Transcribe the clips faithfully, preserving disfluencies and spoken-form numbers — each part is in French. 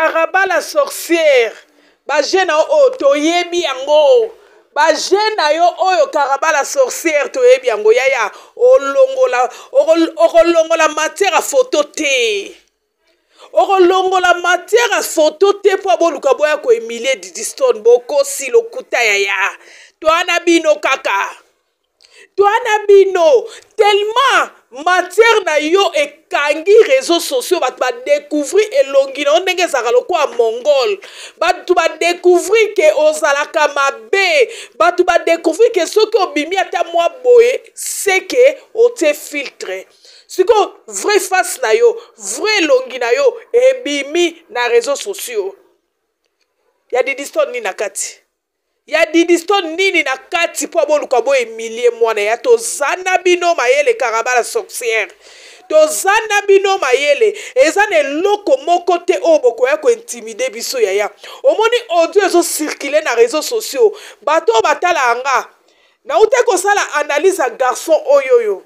Karabala sorcière. Ba jeune o toyebi yango. Ba jeune yo oyo Karabala sorcière toyebi yango yaya olongola okolongola matière à photo te. Okolongola matière à photo te po boluka boya ko Emilie Didiston boko si lokuta yaya. Toana bino kaka. Toana bino tellement matière na yo ekangi réseaux sociaux bat ba découvrir elongi na ndenge zaka lokwa mongol bat ba découvrir que ozalaka mabe bat ba découvrir que ce que obimi ata moi boye c'est que o te filtre siko vrai face na yo vrai longi na yo ebimi na réseaux sociaux ya Didiston ni nakati ya Didiston nini na kati po boluka bo Emilie mwana ya tozana bino mayele Karabala sorcière tozana bino mayele eza ne loko moko te oboko ya ko intimider biso yaya omoni audio ezo circuler na réseaux sociaux bato batala anga na ute ko sala analyse à garçon oyoyo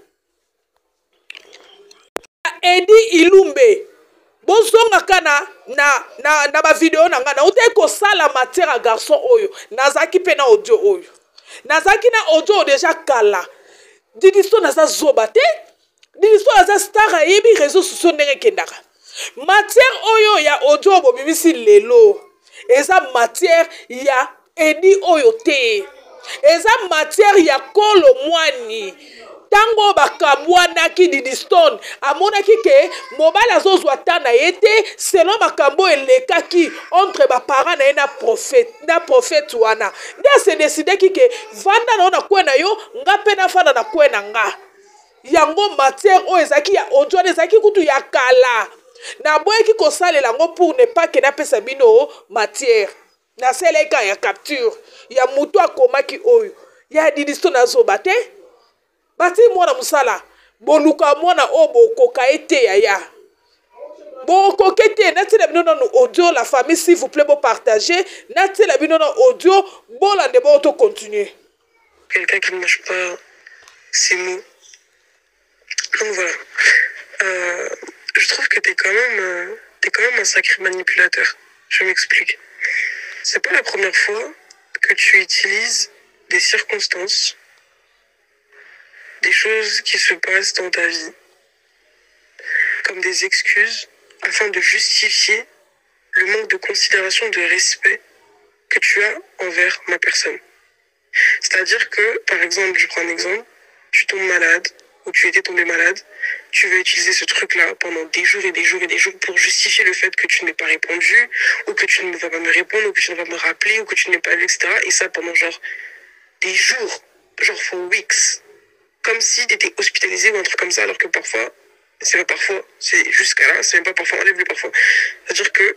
Edi Ilumbe bozonga kana na na na ba vidéo na ngana ute ko sala matière à garçon oyo nazaki pe na audio oyo nazaki na audio déjà kala Didiston naza zoba te Didiston naza star yebi réseaux sociaux ndenge kendaka matière oyo ya audio bobimisi lelo eza matière ya Edi oyo te eza matière ya Kolo Mwani tango bakabwanaki Didiston amonaki ke mobala zozwa tana yete selon makambo elekaki entre ba parents na na prophète na prophète wana nda se décider ki ke vanda na ona kwena yo nga pe na fana na kwena nga yango matière o ezaki ya audio ezaki kutu ya kala na boyeki ko salela ngo pour ne pas que na pesa bino matière na seleka ya capture ya mutu akomaki oyo ya Didiston azoba te bati mwana musala boluka mwana obo koka ete yaya boko kete natela bino no audio la famille s'il vous plaît bo partager natela bino no audio bola de bo to continuer quelqu'un qui ne mange pas ses mots donc voilà euh, je trouve que t'es quand même euh, t'es quand même un sacré manipulateur. Je m'explique. C'est pas la première fois que tu utilises des circonstances, des choses qui se passent dans ta vie comme des excuses afin de justifier le manque de considération, de respect que tu as envers ma personne. C'est-à-dire que, par exemple, je prends un exemple, tu tombes malade ou tu étais tombé malade, tu veux utiliser ce truc-là pendant des jours et des jours et des jours pour justifier le fait que tu n'aies pas répondu ou que tu ne vas pas me répondre ou que tu ne vas pas me rappeler ou que tu n'es pas vu, et cetera. Et ça pendant genre des jours, genre for weeks. Comme si tu étais hospitalisé ou un truc comme ça, alors que parfois, c'est pas parfois, c'est jusqu'à là, c'est même pas parfois, enlève le parfois. C'est-à-dire que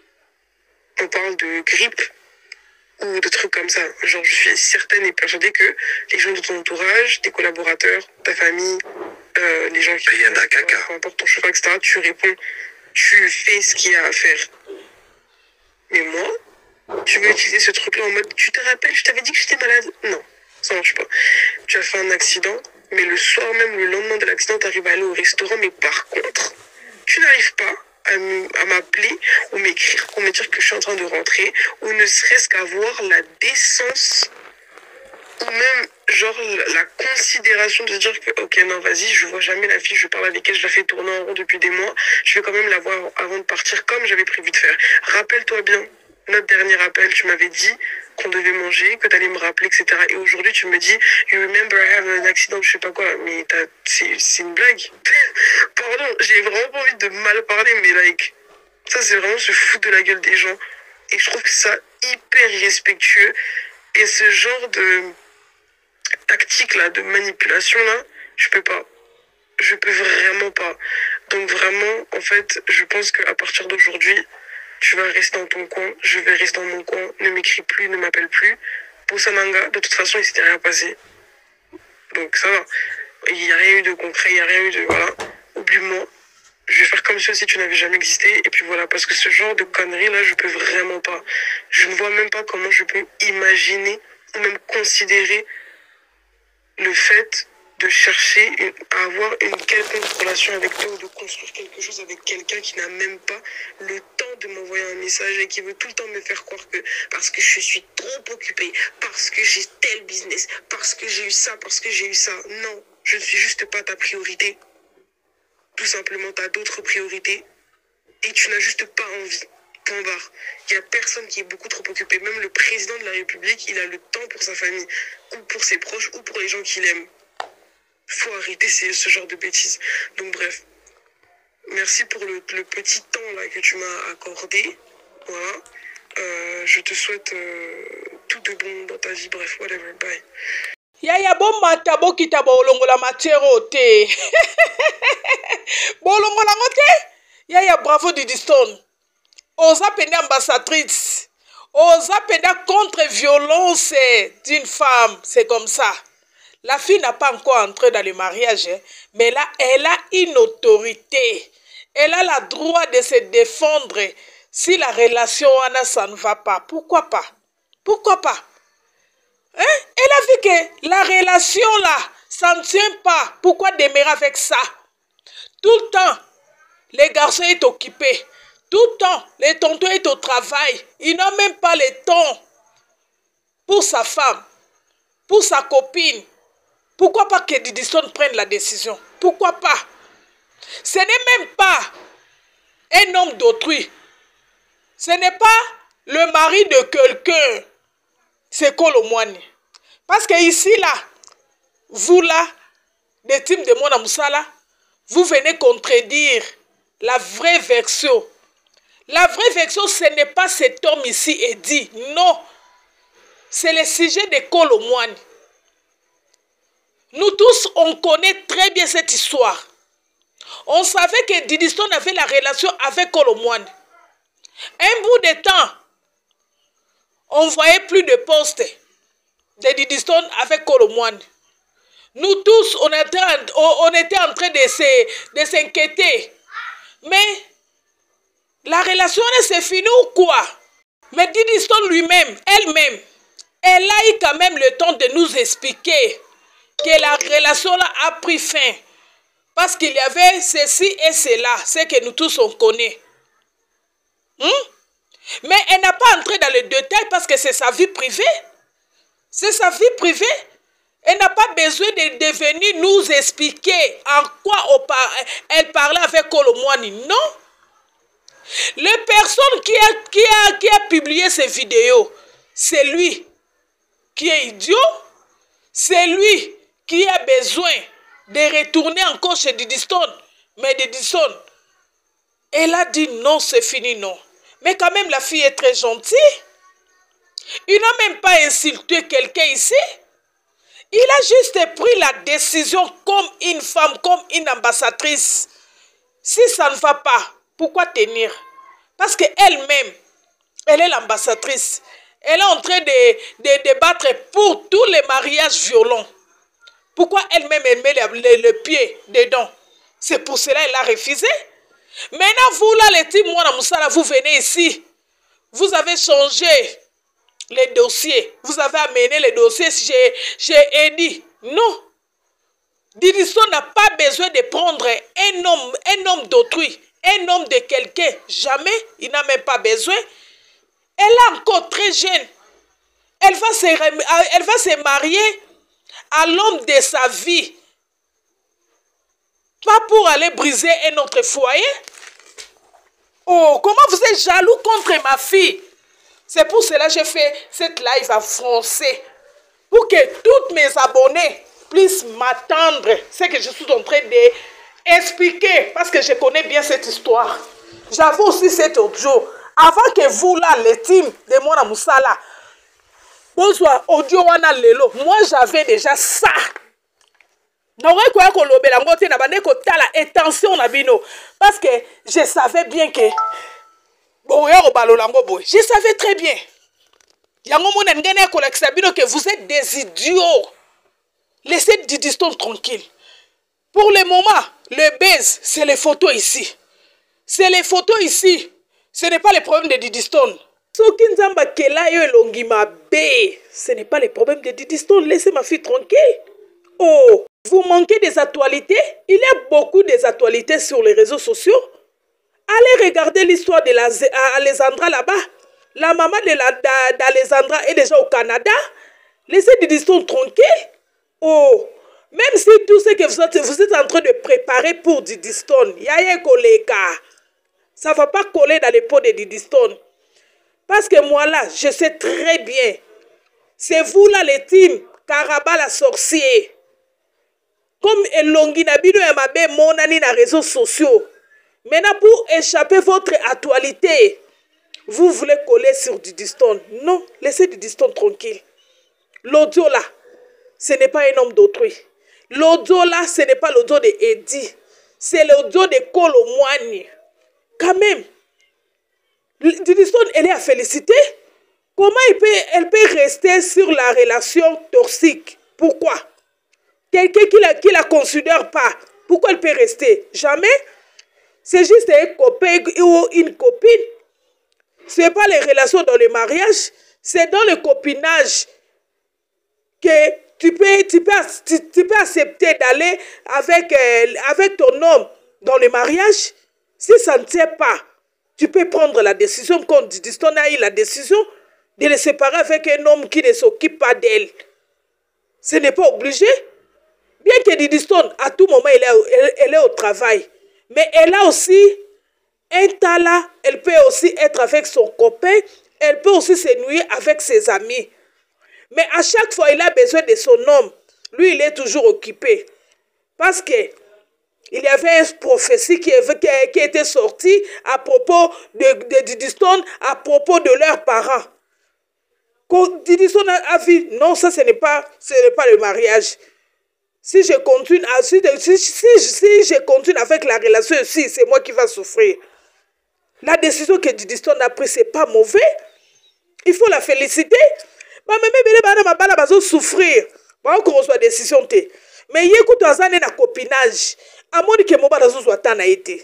on parle de grippe ou de trucs comme ça. Genre, je suis certaine et persuadée que les gens de ton entourage, tes collaborateurs, ta famille, euh, les gens qui... Il y en a caca. Peu importe ton chauffeur, et cetera, tu réponds, tu fais ce qu'il y a à faire. Mais moi, tu veux utiliser ce truc-là en mode, tu te rappelles, je t'avais dit que j'étais malade. Non, ça marche pas. Tu as fait un accident, mais le soir même, le lendemain de l'accident, tu arrives à aller au restaurant, mais par contre, tu n'arrives pas à m'appeler ou m'écrire pour me dire que je suis en train de rentrer, ou ne serait-ce qu'avoir la décence ou même genre la considération de dire que ok non vas-y, je vois jamais la fille, je parle avec elle, je la fais tourner en rond depuis des mois, je vais quand même la voir avant de partir comme j'avais prévu de faire. Rappelle-toi bien, notre dernier appel, tu m'avais dit qu'on devait manger, que tu allais me rappeler, et cetera. Et aujourd'hui, tu me dis, you remember I have an accident, je sais pas quoi, mais c'est une blague. Pardon, j'ai vraiment pas envie de mal parler, mais like, ça c'est vraiment se foutre de la gueule des gens. Et je trouve que ça hyper irrespectueux. Et ce genre de tactique là, de manipulation là, je peux pas. Je peux vraiment pas. Donc vraiment, en fait, je pense qu'à partir d'aujourd'hui, tu vas rester dans ton coin, je vais rester dans mon coin, ne m'écris plus, ne m'appelle plus. Pour Sananga, de toute façon, il s'était rien passé. Donc ça va. Il n'y a rien eu de concret, il n'y a rien eu de... Voilà. Oublie-moi. Je vais faire comme si tu n'avais jamais existé. Et puis voilà, parce que ce genre de conneries là, je peux vraiment pas. Je ne vois même pas comment je peux imaginer ou même considérer le fait de chercher une, à avoir une quelconque relation avec toi ou de construire quelque chose avec quelqu'un qui n'a même pas le temps de m'envoyer un message et qui veut tout le temps me faire croire que parce que je suis trop occupée, parce que j'ai tel business, parce que j'ai eu ça, parce que j'ai eu ça. Non, je ne suis juste pas ta priorité. Tout simplement, tu as d'autres priorités et tu n'as juste pas envie. Point barre. Il n'y a personne qui est beaucoup trop occupé. Même le président de la République, il a le temps pour sa famille, ou pour ses proches, ou pour les gens qu'il aime. Faut arrêter ce, ce genre de bêtises. Donc bref, merci pour le, le petit temps là que tu m'as accordé. Voilà. Euh, je te souhaite euh, tout de bon dans ta vie. Bref, whatever. Bye. Yaya bon mata bokita bolongola matiero te. Bolongola ngote? Yaya bravo Diddy Stone. Osa penda ambassadrice. Osa penda contre-violence d'une femme. C'est comme ça. La fille n'a pas encore entré dans le mariage, mais là, elle a une autorité. Elle a le droit de se défendre si la relation, ça ne va pas. Pourquoi pas? Pourquoi pas? Hein? Elle a vu que la relation, là, ça ne tient pas. Pourquoi demeurer avec ça? Tout le temps, les garçons sont occupés. Tout le temps, les tontons sont au travail. Ils n'ont même pas le temps pour sa femme, pour sa copine. Pourquoi pas que Diddy Stone prenne la décision? Pourquoi pas? Ce n'est même pas un homme d'autrui. Ce n'est pas le mari de quelqu'un. C'est Kolo Muani. Parce que ici, là, vous là, des teams de Mona Moussala, vous venez contredire la vraie version. La vraie version, ce n'est pas cet homme ici et dit. Non. C'est le sujet de Kolo Muani. Nous tous, on connaît très bien cette histoire. On savait que Diddy Stone avait la relation avec Kolo Muani. Un bout de temps, on ne voyait plus de poste de Diddy Stone avec Kolo Muani. Nous tous, on était, on était en train de s'inquiéter. Mais la relation, c'est fini ou quoi? Mais Diddy Stone lui-même, elle-même, elle a eu quand même le temps de nous expliquer que la relation là a pris fin. Parce qu'il y avait ceci et cela, ce que nous tous on connaît. Hmm? Mais elle n'a pas entré dans le détail parce que c'est sa vie privée. C'est sa vie privée. Elle n'a pas besoin de, de venir nous expliquer en quoi par, elle parlait avec Kolo Muani. Non. La personne qui a, qui, a, qui a publié ces vidéos, c'est lui qui est idiot. C'est lui qui a besoin de retourner encore chez Diddy Stone. Mais Diddy Stone, elle a dit non, c'est fini, non. Mais quand même, la fille est très gentille. Il n'a même pas insulté quelqu'un ici. Il a juste pris la décision comme une femme, comme une ambassadrice. Si ça ne va pas, pourquoi tenir? Parce qu'elle-même, elle est l'ambassadrice. Elle est en train de, de débattre pour tous les mariages violents. Pourquoi elle-même elle met le, le, le pied dedans? C'est pour cela qu'elle a refusé. Maintenant, vous là, les teams Mona Moussala, vous venez ici. Vous avez changé les dossiers. Vous avez amené les dossiers chez, chez Eddie. Non. Diddy Stone n'a pas besoin de prendre un homme, un homme d'autrui, un homme de quelqu'un. Jamais. Il n'a même pas besoin. Elle est encore très jeune. Elle va se, elle va se marier à l'homme de sa vie. Pas pour aller briser un autre foyer. Oh, comment vous êtes jaloux contre ma fille? C'est pour cela que j'ai fait cette live en français. Pour que tous mes abonnés puissent m'attendre. C'est que je suis en train d'expliquer. Parce que je connais bien cette histoire. J'avais aussi cet audio. Avant que vous là, les teams de Mona Moussala, bonsoir, audio wana lelo. Moi j'avais déjà ça. Parce que je savais bien que je savais très bien que vous êtes des idiots. Laissez Diddy Stone tranquille. Pour le moment, le buzz, c'est les photos ici. C'est les photos ici. Ce n'est pas le problème de Diddy Stone. Ce n'est pas le problème de Diddy Stone. Laissez ma fille tranquille. Oh. vous manquez des actualités. Il y a beaucoup des actualités sur les réseaux sociaux. Allez regarder l'histoire de la, Alessandra là-bas. La maman d'Alessandra est déjà au Canada. Laissez Didi Stone tranquille. Oh, même si tout ce que vous êtes, vous êtes en train de préparer pour Didi Stone, yaya koleka, ça ne va pas coller dans les pots de Didi Stone. Parce que moi là, je sais très bien. C'est vous là les teams, Karaba la sorcier. Comme Elongi Nabido et Mabe Monani dans les réseaux sociaux. Maintenant, pour échapper votre actualité, vous voulez coller sur Didi Stone. Non, laissez Didi Stone tranquille. L'audio là, ce n'est pas un homme d'autrui. L'audio là, ce n'est pas l'audio de Eddie. C'est l'audio de Kolo Moani. Quand même, Didi Stone, elle est à féliciter. Comment elle peut, elle peut rester sur la relation toxique? Pourquoi? Quelqu'un qui la, qui la considère pas. Pourquoi elle peut rester? Jamais. C'est juste un copain ou une copine. Ce n'est pas les relations dans le mariage. C'est dans le copinage que tu peux, tu peux, tu, tu peux accepter d'aller avec, euh, avec ton homme dans le mariage. Si ça ne tient pas, tu peux prendre la décision, comme Didi Stone a eu la décision de le séparer avec un homme qui ne s'occupe pas d'elle. Ce n'est pas obligé. Bien que Didi Stone, à tout moment, elle est, elle, elle est au travail. Mais elle a aussi un talent. Elle peut aussi être avec son copain. Elle peut aussi se nouer avec ses amis. Mais à chaque fois, il a besoin de son homme. Lui, il est toujours occupé. Parce que il y avait une prophétie qui, qui, qui était sortie à propos de, de Didi Stone, à propos de leurs parents. Quand Didi Stone a, a vu, non, ça, ce n'est pas, ce n'est pas le mariage. Si je continue, si, si, si, si je continue avec la relation ici, c'est moi qui va souffrir. La décision que Didi Stone a prise, ce n'est pas mauvais. Il faut la féliciter. Mais même si elle souffrir, on reçoit décision. Mais il y a un copinage. À mon que mon bala soit tant a été.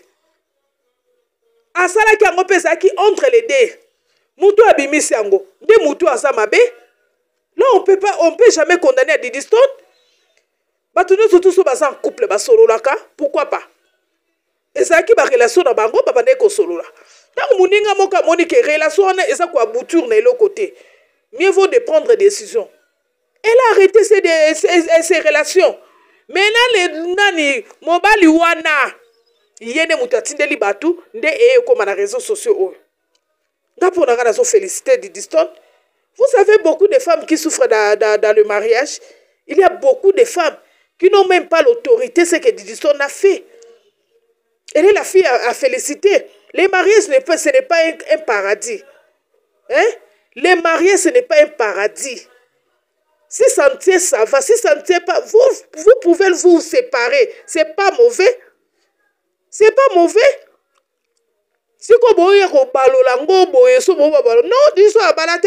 À ça là qui a un qui entre les deux. Moutou abimisi ango. De moutou à ça mabe. Là on peut pas, on peut jamais condamner à Didi Stone. Batuno surtout so basa en couple ba solo laka. Pourquoi pas? Et ça qui ba relation na bango ba bande ko solo la. Tant muninga moka moni que relation na eza ko aboutir na l'autre côté. Mieux vaut de prendre des décisions. Elle a arrêté ses, ses, ses relations. Maintenant, les nani, mobali wana, yene mutatindeli batu, nde eye comme na réseaux sociaux. D'après on a félicité Didi Stone. Vous savez, beaucoup de femmes qui souffrent dans, dans, dans le mariage, il y a beaucoup de femmes qui n'ont même pas l'autorité, ce que Didi Stone a fait. Elle est la fille à, à féliciter. Les mariages, ce n'est pas un, un paradis. Hein? Les mariés, ce n'est pas un paradis. Si ça ne tient, ça va. Si ça ne tient pas, vous, vous pouvez vous séparer. Ce n'est pas mauvais. Ce n'est pas mauvais. Si vous avez un balolango, non, dis ça à balade.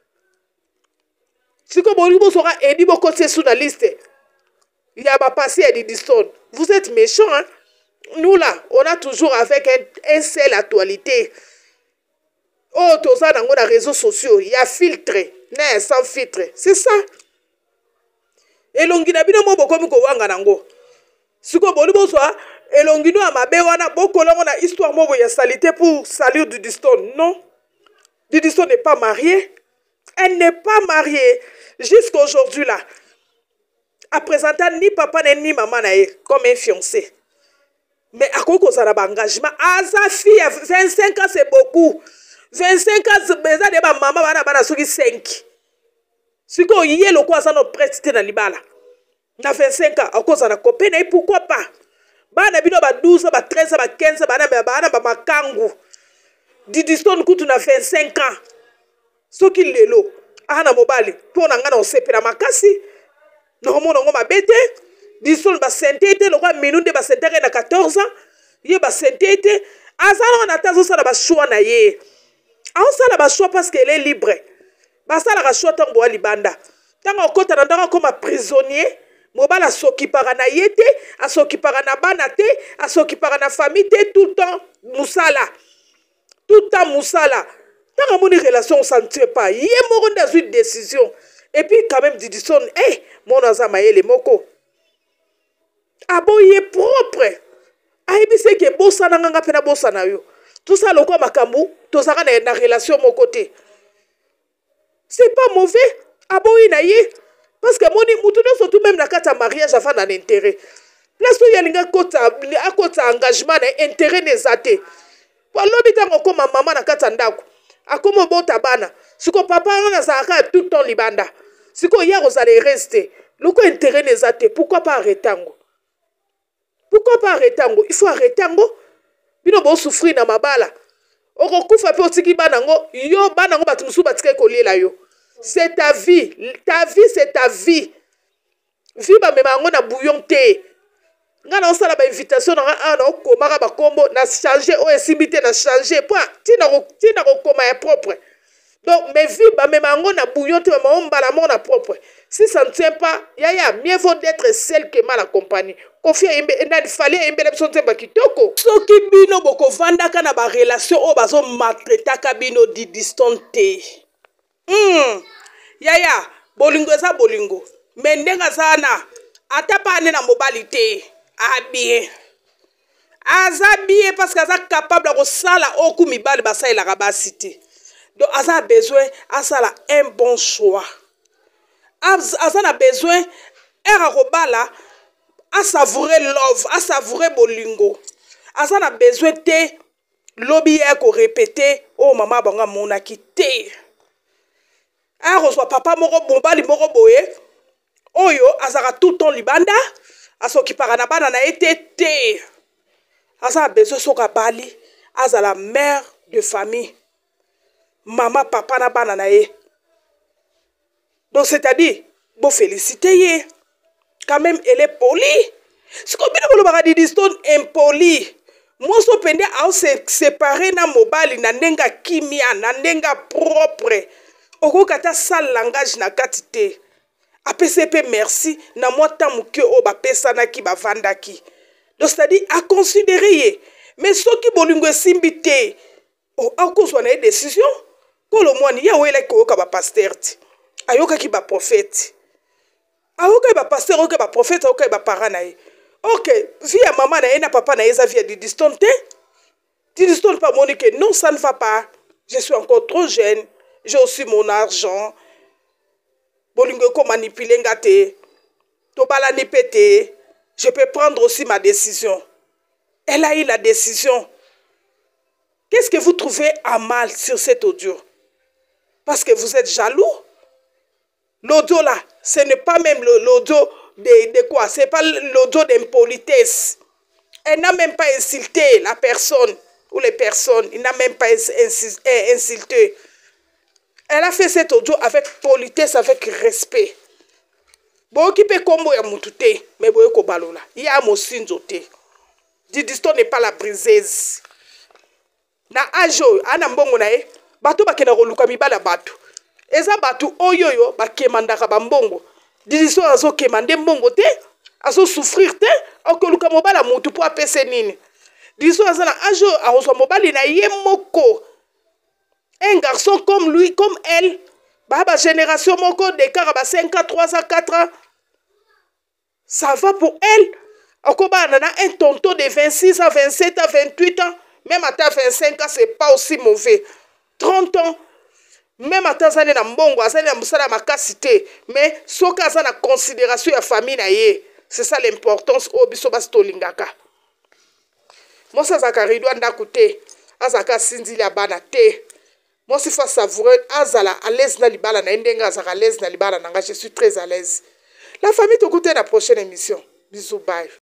Si vous avez un édit, vous avez sur la liste. Il y a pas passé à Didi Stone. Vous êtes méchants, hein? Nous là, on a toujours avec un, un seul actualité. Oh, tout ça dans les réseaux sociaux, il y a filtré, non, sans filtre. C'est ça. Et l'ongina bino mo bokomi ko wanga nango. Siko boli bo soa, et l'ongino amabe wana boko longo na histoire mo ya salité pour salir Didi Stone. Non. Didi Stone n'est pas mariée. Elle n'est pas mariée jusqu'à aujourd'hui là. À présenter ni papa ni maman nae comme un fiancé. Mais à quoi ça a engagement? Ah, sa fille à vingt-cinq ans c'est beaucoup. vingt-cinq ans, c'est de ma maman bana bana soki cinq. Si ko yé le quoi ça no prêté na libala. Na vingt-cinq ans, à cause de la copine et pourquoi pas? Bana bino ba douze, ba treize, ba quinze, bana bana ba makangu. Didi Stone kutu na vingt-cinq ans. Soki lelo, ana mobali, pour na ngana osepela makasi. No mona ngoma bete. Didi Stone ba sentete, le roi minunde ba sentete na quatorze ans. Ye ba sentete. Azana na tazo sa ba choix na ye. On sala ba choix parce qu'elle est libre. Ba sala ba choix tango wa libanda. Tango kota na ndanga comme prisonnier, mobala s'occupera na yete, a s'occupera na banate, a s'occupera na famille tout le temps musala. Tout le temps musala. Tango moni relation on s'en tire pas. Yé moro dans une décision. Et puis quand même Didi Stone, eh, mon azama yele moko. aboye propre ayebi se ke bosana nganga pe na bosana yo tout ça lokwa makambu tozaka na, na relation mon côté c'est pas mauvais aboyi na ye parce que moni mutu surtout même na kata mariage avant na intérêt place où yalinga kota akota engagement na intérêt nezate walobi tango koma mama na kata ndako akoma bota bana siko papa na zaka tout temps libanda siko ya rozale rester loko intérêt nezate pourquoi pas arrêter ngo pourquoi pas arrêter ngo il faut arrêter ngo bino bo souffrir na mabala okokufa pe otiki bana ngo yo bana ngo batu musu batike kolela yo c'est ta vie ta vie c'est ta vie vie ba mema ngo na bouillon te ngana osala ba invitation na ana okoma ba kombo na changer o esimité na changer point tina ko tina ko koma ya propre donc mes vie ba mema ngo na bouillon te ma ombala mo na propre si ça ne tient pas ya ya mieux vaut d'être seul que mal accompagné confie na fallait imbele biso nzemba kitoko soki bino boko vandaka na ba relation o bazo maltraitaka bino di distante hmm yaya bolingo eza bolingo mais ndenga zana ata pa ne na mobali te abie aza bien parce que aza capable de sala oku mibali basailaka basi te donc aza besoin asala un bon choix aza na besoin era kobala à savourer love, à savourer bolingo. Aza na besoin te lobby e ko répéter oh maman banga mona kité. A reçoit papa moko bombali moko boye. Oyo azara tout ton libanda, asoki parana bana na été te. Aza besoin soka bali, aza la mère de famille. Maman papa na bana na ye. Donc c'est-à-dire, bon féliciter ye. Quand même, elle est polie. Si vous avez dit que c'est impoli, moi, je pense à se séparer na mobile, na nenga kimia, na nenga propre. Oko kata sal langage na katite. A P C P merci, na moi tamuke o ba pesa na ki ba vanda ki. Donc c'est-à-dire à considérer. Mais ceux qui bolingo simbité, o ako so na décision, ko lo mwani ya wele ko ka ba pasteur ti. Ayoka ki ba prophète. Aoka ba pasteur, aoka ba prophète, aoka ba parent na ye. Ok, via maman na ye na papa na ye za via di distante. Di distante pas moni que non, ça ne va pas. Je suis encore trop jeune. J'ai aussi mon argent. Bolingo ko manipuler ngate. To bala ni pété. Je peux prendre aussi ma décision. Elle a eu la décision. Qu'est-ce que vous trouvez à mal sur cet audio? Parce que vous êtes jaloux? L'audio là, ce n'est pas même l'audio de, de quoi? Ce n'est pas l'audio d'impolitesse. Elle n'a même pas insulté la personne ou les personnes. Il n'a même pas insulté. Elle a fait cet audio avec politesse, avec respect. Bon, qui peut combo ya mutute, mais bon, ko balola. Il y a mon sinzote. Didisto n'est pas la briseuse. Na ajo, ana mbongo na e, bato bakena koluka mibala bato. Eza batu oyoyo bakemandaka bambongo. Didiso azo kemande mbongo te, azo souffrir te, okoluka mobala mutu po apese nini. Didiso aza na ajo azo mobali na ye moko. Un garçon comme lui, comme elle, baba génération moko de car cinq ans, trois ans, quatre ans. Ça va pour elle. Okoba nana un tonton de vingt-six ans, vingt-sept ans, vingt-huit ans, même à vingt-cinq ans, c'est pas aussi mauvais. trente ans. Même à Tanzanie na mbongo azali na musala makasi te mais soka aza na considération ya famille na ye c'est ça l'importance o biso basi tolingaka mosa zakari doit ndako te azaka sinzili ya bana te mosi fa savourer azala à l'aise na libala na ndenga azaka à l'aise na libala nanga je suis très à l'aise la famille te goûter la prochaine émission bisous bye.